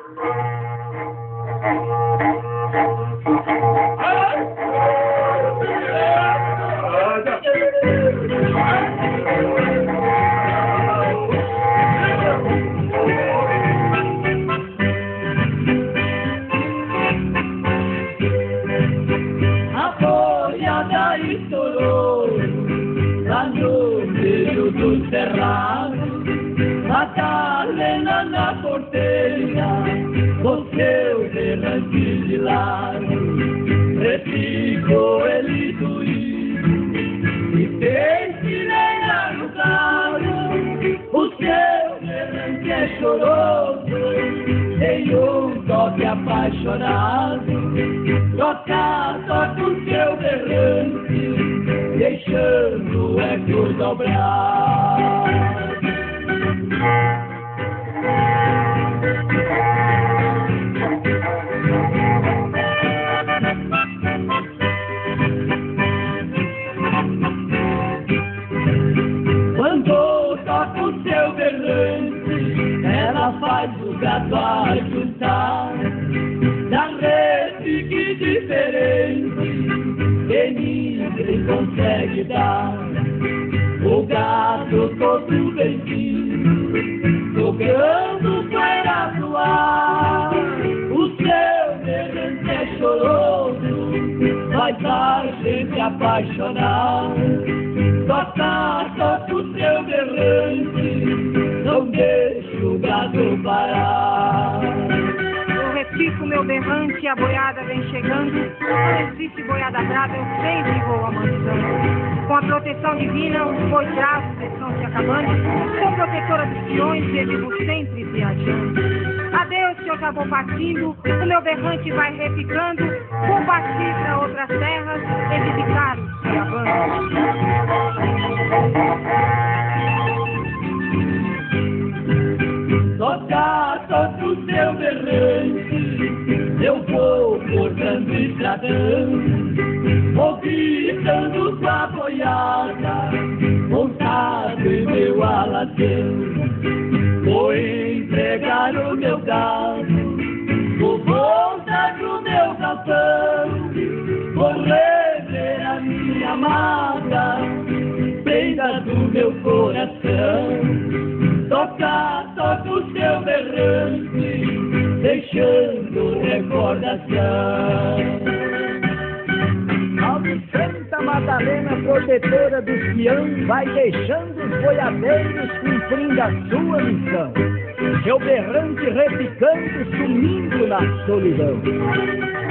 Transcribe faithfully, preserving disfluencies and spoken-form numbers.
A Carmena na porteira, com seu berrante de lado, replicou ele doído, e fez-se lenhar no carro. O seu berrante é choroso, em um toque apaixonado, toca, toca o seu berrante, deixando o eco dobrar. Quando toca o seu berrante, ela faz o gato ajuntar, da rede que diferente, que ninguém consegue dar. O gato todo vencido, tocando poeira no ar. O seu berrante é choroso, faz a gente apaixonar. Toca, toca o seu berrante, não deixa o gato parar. Eu repico meu berrante, a boiada vem chegando. Quando existe boiada brava, eu sempre vou amansando. Com a proteção divina, os bois bravos estão se acabando. Sou protetora dos peões e vivo sempre viajando. Adeus que eu já vou partindo, o meu berrante vai repicando. Vou partir para outras terras e visitar os caravanos. Toca, toca o seu berrante, eu vou cortando estradão, vou gritando com a boiada, montado em meu alatão. Vou entregar o meu gado, vou voltar pro meu galpão, vou rever a minha amada, prenda do meu coração. Toca, toca o seu berrante, deixando recordação. Salve Santa Madalena, protetora dos peões, vai deixando os boiadeiros cumprindo a sua missão. Seu berrante repicando, sumindo na solidão.